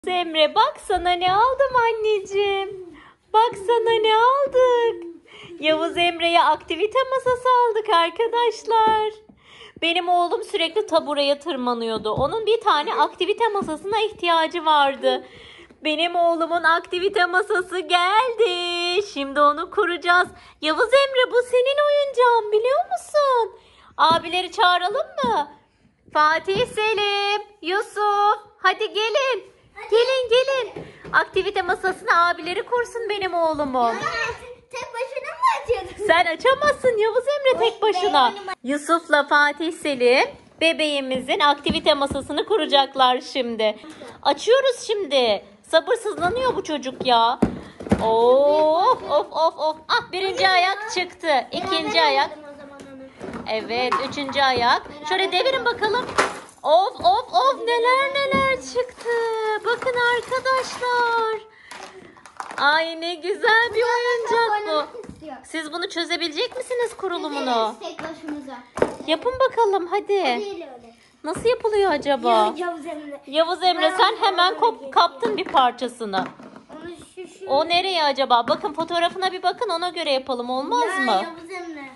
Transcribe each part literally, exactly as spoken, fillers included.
Emre bak sana ne aldım anneciğim. Bak sana ne aldık. Yavuz Emre'ye aktivite masası aldık arkadaşlar. Benim oğlum sürekli tabureye tırmanıyordu. Onun bir tane aktivite masasına ihtiyacı vardı. Benim oğlumun aktivite masası geldi. Şimdi onu kuracağız. Yavuz Emre, bu senin oyuncağın, biliyor musun? Abileri çağıralım mı? Fatih, Selim, Yusuf, hadi gelin. Gelin gelin. Aktivite masasını abileri kursun benim oğlumun. Tek başına mı açıyordun? Sen açamazsın Yavuz Emre tek başına. Yusuf'la Fatih, Selim bebeğimizin aktivite masasını kuracaklar şimdi. Açıyoruz şimdi. Sabırsızlanıyor bu çocuk ya. Of of of of. Ah, birinci ayak çıktı. İkinci ayak. Evet, üçüncü ayak. Şöyle devirin bakalım. Of of of, neler neler çıktı. Bakın arkadaşlar. Ay ne güzel bir oyuncak bu. Siz bunu çözebilecek misiniz kurulumunu? Tek başımıza. Yapın bakalım hadi. Nasıl yapılıyor acaba? Yavuz Emre. Yavuz Emre, sen hemen kop kaptın bir parçasını. O nereye acaba? Bakın fotoğrafına bir bakın, ona göre yapalım, olmaz ya, mı? Yavuz Emre.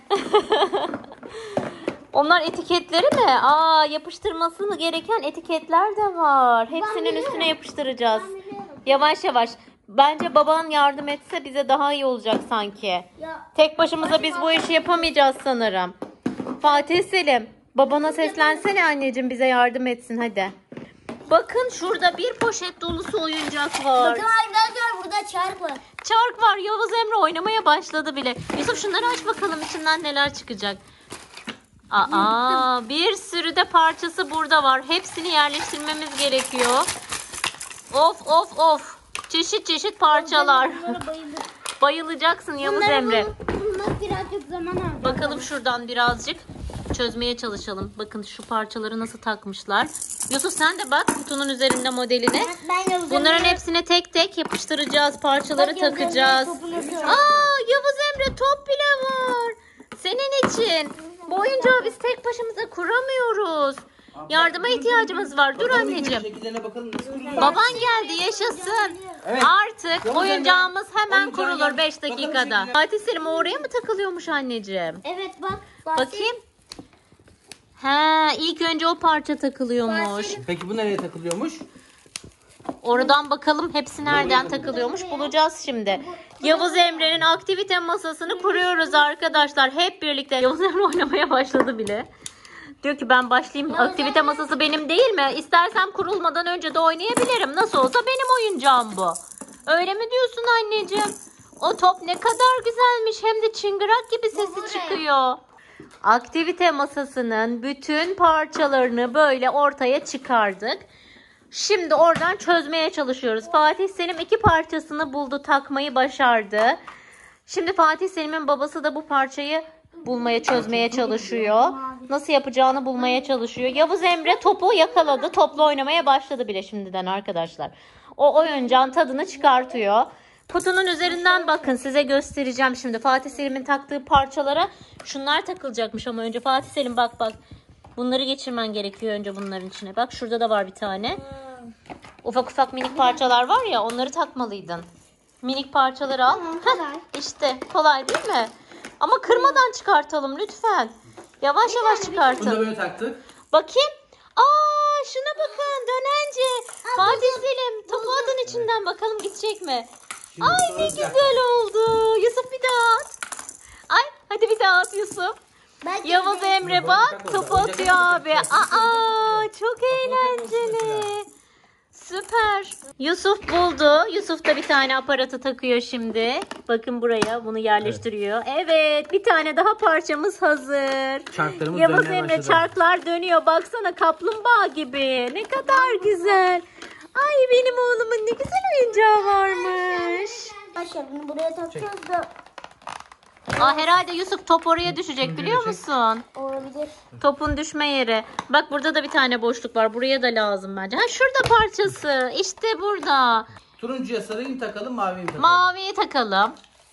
Onlar etiketleri mi? Aa, yapıştırmasını gereken etiketler de var. Hepsinin biliyorum. üstüne yapıştıracağız. Ben biliyorum. Yavaş yavaş. Bence baban yardım etse bize daha iyi olacak sanki. Ya, Tek başımıza biz bu işi yapamayacağız sanırım. Fatih, Selim, babana seslensene anneciğim, bize yardım etsin hadi. Bakın şurada bir poşet dolusu oyuncak var. bakın arkadaşlar, burada çark var. Çark var. Yavuz Emre oynamaya başladı bile. Yusuf, şunları aç bakalım, içinden neler çıkacak. Aa, bir sürü de parçası burada var. Hepsini yerleştirmemiz gerekiyor. Of of of. Çeşit çeşit parçalar. Bayılacaksın Yavuz Bunları Emre. bul- bulmak birazcık zaman aldı. Bakalım şuradan birazcık çözmeye çalışalım. Bakın şu parçaları nasıl takmışlar. Yusuf, sen de bak kutunun üzerinde modeline. Ben Yavuz Bunların Emre- hepsine tek tek yapıştıracağız. Parçaları Bak, Yavuz Emre takacağız. topunu sor. Aa, Yavuz Emre, top bile var. Senin için. Bu oyuncağı biz tek başımıza kuramıyoruz. Yardıma ihtiyacımız var. Dur anneciğim. Şekillerine bakalım nasıl kuruluyor. Baban geldi, yaşasın. Evet. Artık Yavuz oyuncağımız hemen Emre, oyuncağın kurulur gel. beş Bakalım dakikada. şekline. Fatih Selim, o oraya mı takılıyormuş anneciğim? Evet bak. Bakayım. He, ilk önce o parça takılıyormuş. Peki bu nereye takılıyormuş? Oradan bakalım hepsi nereden takılıyormuş, bulacağız şimdi. Yavuz Emre'nin aktivite masasını kuruyoruz arkadaşlar. Hep birlikte. Yavuz Emre oynamaya başladı bile. Diyor ki ben başlayayım. Aktivite masası benim değil mi? İstersem kurulmadan önce de oynayabilirim. Nasıl olsa benim oyuncağım bu. Öyle mi diyorsun anneciğim? O top ne kadar güzelmiş. Hem de çıngırak gibi sesi çıkıyor. Aktivite masasının bütün parçalarını böyle ortaya çıkardık. Şimdi oradan çözmeye çalışıyoruz. Fatih Selim iki parçasını buldu, takmayı başardı. Şimdi Fatih Selim'in babası da bu parçayı bulmaya, çözmeye çalışıyor. Nasıl yapacağını bulmaya çalışıyor. Yavuz Emre topu yakaladı. Topla oynamaya başladı bile şimdiden arkadaşlar. O oyuncağın tadını çıkartıyor. Kutunun üzerinden bakın, size göstereceğim şimdi. Fatih Selim'in taktığı parçalara şunlar takılacakmış ama önce Fatih Selim bak bak. Bunları geçirmen gerekiyor önce bunların içine. Bak şurada da var bir tane. Ufak ufak minik parçalar var ya, onları takmalıydın. Minik parçaları al. Heh, işte kolay değil mi? Ama kırmadan çıkartalım lütfen. Yavaş yavaş Bunu da çıkartın. böyle taktık. Bakayım. Aa, şuna bakın, dönence. Fatih Selim, topu atın içinden, bakalım gidecek mi? Şimdi Ay sonra ne bir dakika. güzel oldu. Yusuf bir daha at. Ay hadi bir daha at Yusuf. Yavuz Emre bak, topu atıyor abi. Aa, çok eğlenceli. Süper. Yusuf buldu. Yusuf da bir tane aparatı takıyor şimdi. Bakın buraya bunu yerleştiriyor. Evet, bir tane daha parçamız hazır. Çarklarımız Yavuz dönmeye Emre, başladı. çarklar dönüyor. Baksana, kaplumbağa gibi. Ne kadar güzel. Ay benim oğlumun ne güzel oyuncağı varmış. Arkadaşlar bunu buraya takacağız da Aa, herhalde Yusuf top oraya düşecek, biliyor düşecek. musun? olabilir. Topun düşme yeri. Bak burada da bir tane boşluk var. Buraya da lazım bence. Ha, şurada parçası. İşte burada. Turuncuya sarıyı mı takalım, maviyi mi takalım? Maviyi takalım.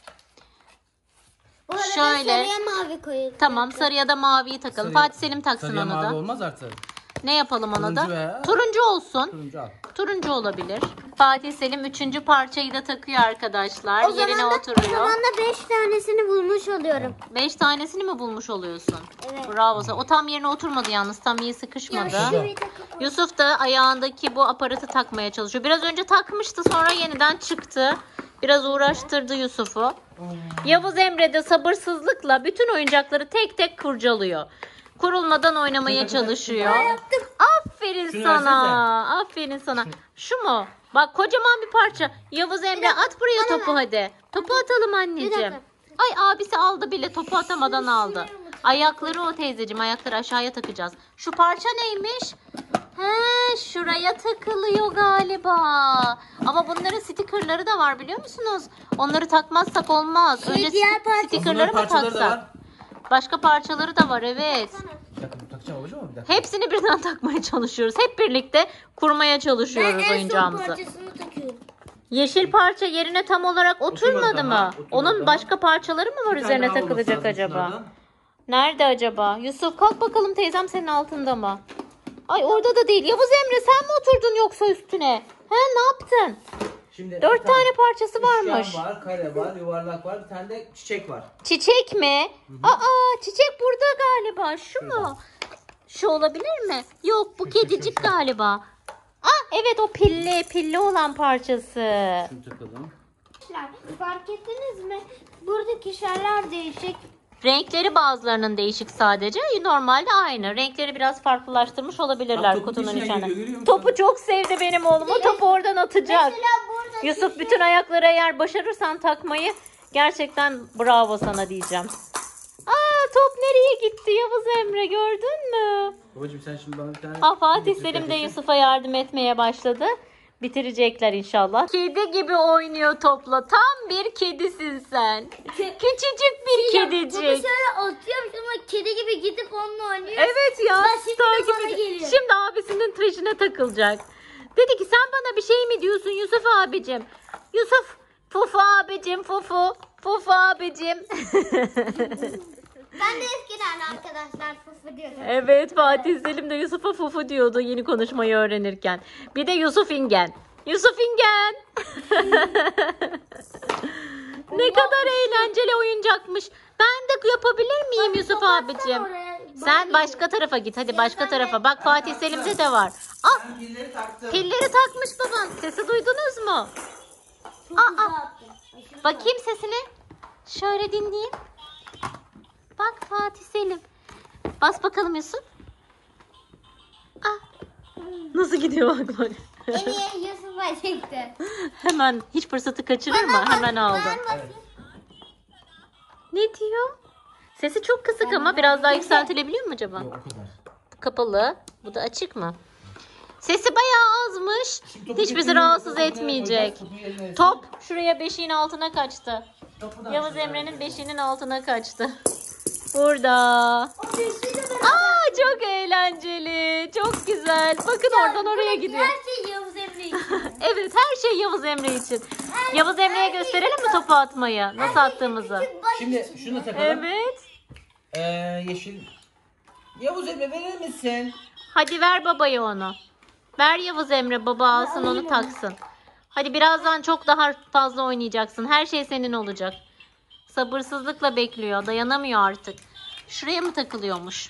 Bu arada Şöyle. sarıya mavi koyalım. Tamam, sarıya da maviyi takalım. Sarıya- Fatih Selim taksın Sarıya onu mavi da. olmaz artık. Ne yapalım ona Turuncu da? veya- Turuncu olsun. Turuncu al. Turuncu olabilir. Fatih Selim üçüncü parçayı da takıyor arkadaşlar. O Yerine zaman da, o oturuyor. zaman da beş tanesini bulmuş oluyorum. Beş tanesini mi bulmuş oluyorsun? Evet. Bravo sana. O tam yerine oturmadı yalnız. Tam iyi sıkışmadı. Ya şurayı takıp- Yusuf da ayağındaki bu aparatı takmaya çalışıyor. Biraz önce takmıştı, sonra yeniden çıktı. Biraz uğraştırdı Yusuf'u. Yavuz Emre de sabırsızlıkla bütün oyuncakları tek tek kurcalıyor. Kurulmadan oynamaya çalışıyor. Aferin Şunu sana. Aferin sana. Şu mu? Bak kocaman bir parça. Yavuz Emre at buraya topu hadi. Topu atalım anneciğim. dakika. Ay abisi aldı bile, topu atamadan aldı. Ayakları o teyzeciğim, ayakları aşağıya takacağız. Şu parça neymiş? He, şuraya takılıyor galiba. Ama bunların stikerleri de var biliyor musunuz? Onları takmazsak olmaz. Şey, Önce diğer parça- stikerleri mi parçaları da taksak? var. Başka parçaları da var, evet. Bir dakika, takacağım babacığım ama bir dakika. Hepsini birden takmaya çalışıyoruz. Hep birlikte kurmaya Ben çalışıyoruz en son oyuncağımızı. parçasını takıyorum. Yeşil parça yerine tam olarak oturmadı Oturmadı mı? daha, oturmadı Onun daha. başka parçaları mı var Bir tane üzerine daha olması takılacak lazım acaba? şunlardan. Nerede acaba? Yusuf kalk bakalım, teyzem senin altında mı? Ay orada da değil. Yavuz Emre sen mi oturdun yoksa üstüne? He, ne yaptın? Şimdi Dört bir tane parçası varmış. Üçgen var, kare var, yuvarlak var, bir tane de çiçek var. Çiçek mi? Aa, çiçek burada galiba. Şu mu? Şu olabilir mi? Yok, bu kedicik galiba. Ah evet, o pilli, pilli olan parçası. Şunu takalım. Fark ettiniz mi? Buradaki şeyler değişik. Renkleri bazılarının değişik sadece. Normalde aynı. Renkleri biraz farklılaştırmış olabilirler Bak, topu kutunun içine içine. giriyor, görüyor musun? Topu çok sevdi benim oğlum. O topu oradan atacak. Mesela buradaki Yusuf, bütün ayakları eğer başarırsan takmayı gerçekten bravo sana diyeceğim. Aa, top nereye gitti Yavuz Emre, gördün mü? Babacığım sen şimdi bana bir tane... Ah, Fatih getir Selim de kardeşim. Yusuf'a yardım etmeye başladı. Bitirecekler inşallah. Kedi gibi oynuyor topla. Tam bir kedisin sen. Küçücük bir Bunu kedicik. şöyle atıyorum sonra kedi gibi gidip onunla oynuyor. Evet ya. Bak şimdi star de bana gibi. geliyor. Şimdi abisinin tıraşına takılacak. Dedi ki sen bana bir şey mi diyorsun Yusuf abicim? Yusuf, Fufu abicim, Fufu. Fufu abicim. Ben de eskiden arkadaşlar fufu diyordum. Evet, Fatih Selim de Yusuf'a Fufu diyordu yeni konuşmayı öğrenirken. Bir de Yusuf İngen. Yusuf İngen. Ne kadar eğlenceli oyuncakmış. Ben de yapabilir miyim Yusuf abicim? Sen başka tarafa git. Hadi başka tarafa. Bak Fatih Selim'de de var. Ah, Ben pilleri taktım. pilleri takmış baban. Sesi duydunuz mu? Aa, bakayım sesini. Şöyle dinleyeyim. Bak Fatih Selim. Bas bakalım Yusuf. Ah. Nasıl gidiyor bak bak. En iyi Yusuf'a çekti. Hemen hiç fırsatı kaçırır mı? Hemen aldı. Ne diyor? Sesi çok kısık ama biraz daha yükseltilebiliyor mu acaba? Yok o kadar. Bu kapalı. Bu da açık mı? Sesi bayağı azmış. Şimdi topu Hiç bizi getireyim, rahatsız topu etmeyecek. topu yerine- Top şuraya beşiğin altına kaçtı. Topu da Yavuz aşağıya. Emre'nin beşiğinin altına kaçtı. Burada. O beşiyle beraber. Aa, çok eğlenceli. Çok güzel. Bakın oradan oraya gidiyor. Her şey Yavuz Emre için. Evet, her şey Yavuz Emre için. Yavuz Emre'ye gösterelim mi topu atmayı? Nasıl attığımızı? Küçük baş Şimdi için. şunu takalım. Evet. Ee, yeşil. Yavuz Emre verir misin? Hadi ver babaya onu. Ver Yavuz Emre, baba alsın onu taksın. Hadi birazdan çok daha fazla oynayacaksın. Her şey senin olacak. Sabırsızlıkla bekliyor. Dayanamıyor artık. Şuraya mı takılıyormuş?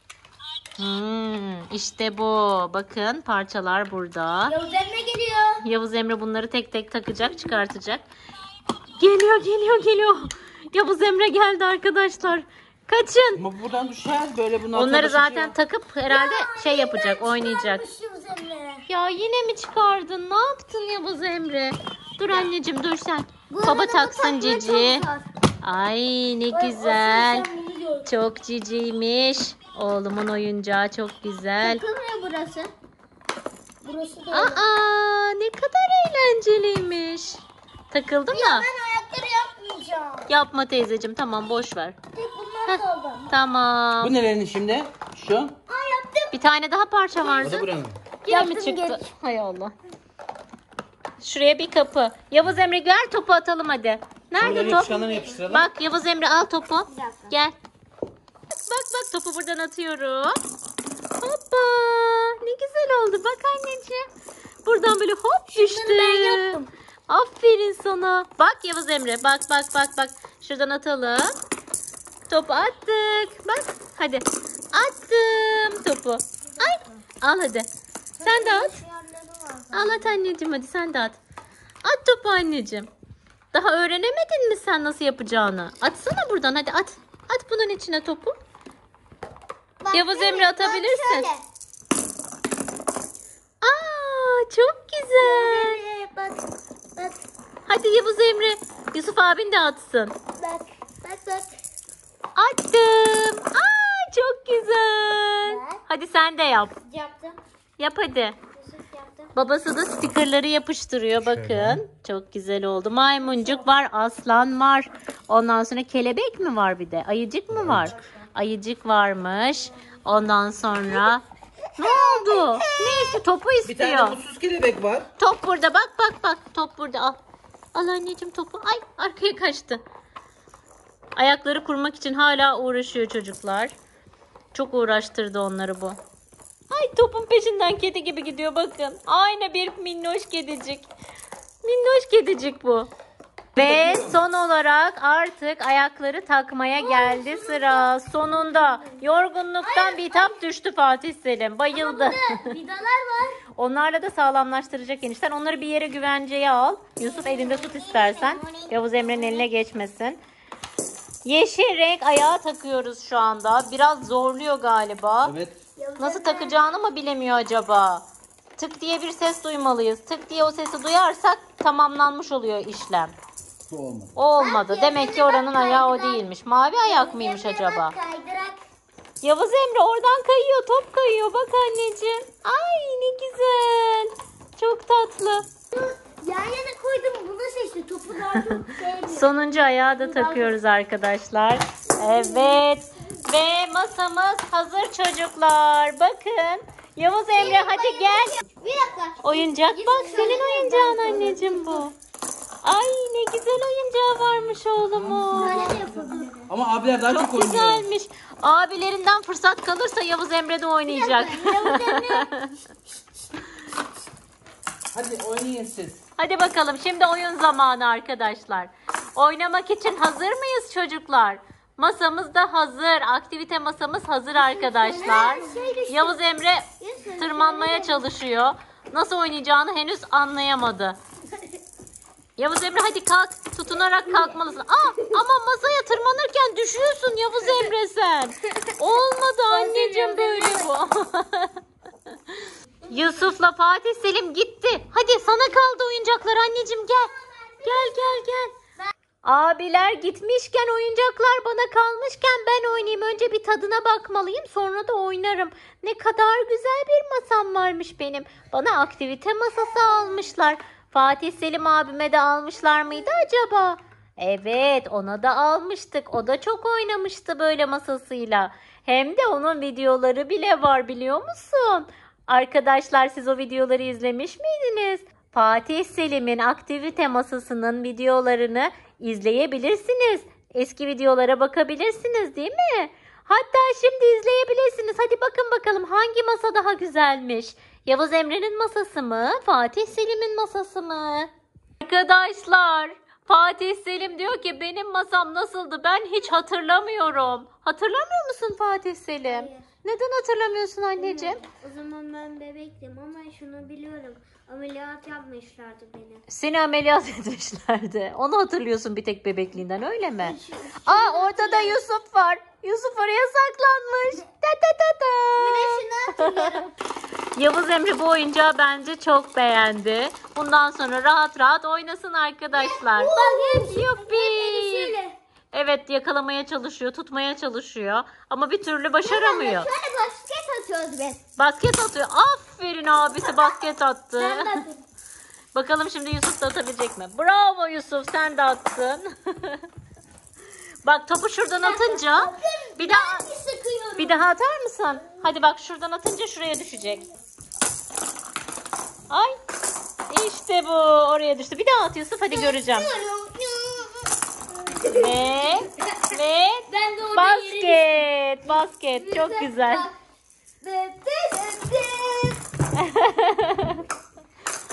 Hmm, işte bu. Bakın parçalar burada. Yavuz Emre geliyor. Yavuz Emre bunları tek tek takacak, çıkartacak. Geliyor, geliyor, geliyor. Yavuz Emre geldi arkadaşlar. Kaçın. Ama buradan düşer böyle bunun altına Onları basınca- zaten takıp herhalde şey yapacak, oynayacak. Çıkarmış Yavuz Emre. Ya yine mi çıkardın? Ne yaptın Yavuz Emre? Dur anneciğim, dur sen. Bu Baba arada bu taksın takma Cici. çok zor. Ay ne Ay, güzel. asıl sen bunu gör. Çok ciciymiş. Oğlumun oyuncağı çok güzel. Takılmıyor burası. Burası da öyle. Aa, ne kadar eğlenceliymiş. Takıldı mı? Ben ayakları yapmayacağım. Yapma teyzeciğim, tamam boş ver. Tek bunlar kaldı. Tamam. Bu nerenin şimdi? Şu. Aa yaptım. Bir tane daha parça O da vardı. buranın. Yine mi Yaptım, çıktı? geç. Hay Allah. Şuraya bir kapı. Yavuz Emre ver topu atalım hadi. Nerede Buradan top? yapışkanlarını yapıştıralım. Bak Yavuz Emre al topu. Bir dakika. Gel. Bak bak topu buradan atıyorum. Hoppa. Ne güzel oldu. Bak anneciğim. buradan böyle hop düştü. ben yaptım. Aferin sana. Bak Yavuz Emre. Bak bak bak bak. Şuradan atalım. Topu attık. Bak hadi. Attım topu. Ay. Al hadi. Sen de at. Al at anneciğim, hadi sen de at. At topu anneciğim. Daha öğrenemedin mi sen nasıl yapacağını? Atsana buradan, hadi at. At bunun içine topu. Bak, Yavuz şöyle, Emre bak atabilirsin. şöyle. Aa, çok güzel. Şöyle, Bak bak Hadi Yavuz Emre. Yusuf abin de atsın. bak bak bak. Attım. Aa, çok güzel. Bak. Hadi sen de yap. Yaptım. Yap hadi. Yusuf yaptım. Babası da stikerleri yapıştırıyor, bakın. Çok güzel oldu. Maymuncuk var, aslan var. Ondan sonra kelebek mi var bir de? Ayıcık mı var? Ayıcık varmış. Ondan sonra ne oldu? Neyse, topu Bir tane istiyor. mutsuz kelebek var. Top burada, bak bak bak. Top burada, al. Al anneciğim topu. Ay, arkaya kaçtı. Ayakları kurmak için hala uğraşıyor çocuklar. Çok uğraştırdı onları bu. Ay, topun peşinden kedi gibi gidiyor bakın. Aynı bir minnoş kedicik. Minnoş kedicik bu. Ve son olarak artık ayakları takmaya geldi sıra. Sonunda yorgunluktan bitap düştü Fatih Selim. Bayıldı. Vidalar var. Onlarla da sağlamlaştıracak enişten. Onları bir yere güvenceye al. Yusuf, elinde tut istersen. Yavuz Emre'nin eline geçmesin. Yeşil renk ayağı takıyoruz şu anda. Biraz zorluyor galiba. Evet. Nasıl takacağını mı bilemiyor acaba? Tık diye bir ses duymalıyız. Tık diye o sesi duyarsak tamamlanmış oluyor işlem. Bu olmadı. O olmadı. Demek ki oranın ayağı o değilmiş. Mavi ayak mıymış acaba? Kaydırak. Yavuz Emre oradan kayıyor. Top kayıyor. Bak anneciğim. Ay, ne güzel. Çok tatlı. Yan yana koydum, bunu seçti. Topu daha çok sevmiyorum. Sonuncu ayağı da takıyoruz arkadaşlar. Evet. Ve masamız hazır çocuklar. Bakın. Yavuz Emre, hadi gel. Bir dakika. Oyuncak bak, senin oyuncağın anneciğim bu. Ay, ne güzel oyuncağı varmış oğlumun. Böyle de yapıldı. Ama abiler daha çok, Çok oynuyor. güzelmiş. Abilerinden fırsat kalırsa Yavuz Emre de oynayacak. Yavuz Emre. Hadi oynayın siz. Hadi bakalım, şimdi oyun zamanı arkadaşlar. Oynamak için hazır mıyız çocuklar? Masamız da hazır. Aktivite masamız hazır arkadaşlar. Yavuz Emre tırmanmaya çalışıyor. Nasıl oynayacağını henüz anlayamadı. Yavuz Emre, hadi kalk. Tutunarak kalkmalısın. Aa, ama masaya tırmanırken düşüyorsun Yavuz Emre sen. Olmadı anneciğim böyle bu. Yusuf'la Fatih Selim gitti. Hadi sana kaldı oyuncaklar anneciğim, gel. Gel gel gel. Abiler gitmişken, oyuncaklar bana kalmışken ben oynayayım. Önce bir tadına bakmalıyım, sonra da oynarım. Ne kadar güzel bir masam varmış benim. Bana aktivite masası almışlar. Fatih Selim abime de almışlar mıydı acaba? Evet, ona da almıştık. O da çok oynamıştı böyle masasıyla. Hem de onun videoları bile var, biliyor musun? Arkadaşlar, siz o videoları izlemiş miydiniz? Fatih Selim'in aktivite masasının videolarını izleyebilirsiniz. Eski videolara bakabilirsiniz, değil mi? Hatta şimdi izleyebilirsiniz. Hadi bakın bakalım, hangi masa daha güzelmiş? Yavuz Emre'nin masası mı? Fatih Selim'in masası mı? Arkadaşlar, Fatih Selim diyor ki benim masam nasıldı ben hiç hatırlamıyorum. Hatırlamıyor musun Fatih Selim? Hayır. Neden hatırlamıyorsun anneciğim? O zaman ben bebektim ama şunu biliyorum. Ameliyat yapmışlardı beni. Seni ameliyat etmişlerdi. Onu hatırlıyorsun bir tek bebekliğinden, öyle mi? Aa, orada da Yusuf var. Yusuf oraya saklanmış. Ta ta ta ta. Şunu hatırlıyorum. Yavuz Emre bu oyuncağı bence çok beğendi. Bundan sonra rahat rahat oynasın arkadaşlar. Yuppi. Şöyle. Evet, yakalamaya çalışıyor, tutmaya çalışıyor. Ama bir türlü başaramıyor. Şöyle basket atıyoruz biz. Basket atıyor. Aferin, abisi basket attı. Ben de atayım. Bakalım şimdi Yusuf da atabilecek mi? Bravo Yusuf, sen de attın. Bak, topu şuradan atınca bir daha Bir sıkıyorum. bir daha atar mısın? Hadi bak, şuradan atınca şuraya düşecek. Ay, işte bu, oraya düştü. Bir daha at Yusuf, hadi göreceğim. Ve ve Ben de orada yerim. basket, basket çok güzel.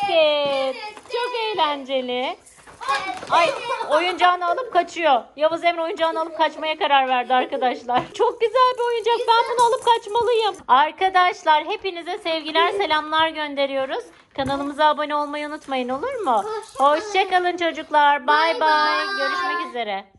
basket. Çok eğlenceli. Ay, oyuncağını alıp kaçıyor. Yavuz Emre oyuncağını alıp kaçmaya karar verdi arkadaşlar. Çok güzel bir oyuncak. Ben bunu alıp kaçmalıyım. Arkadaşlar hepinize sevgiler, selamlar gönderiyoruz. Kanalımıza abone olmayı unutmayın, olur mu? Hoşçakalın çocuklar. Bay bay. Görüşmek üzere.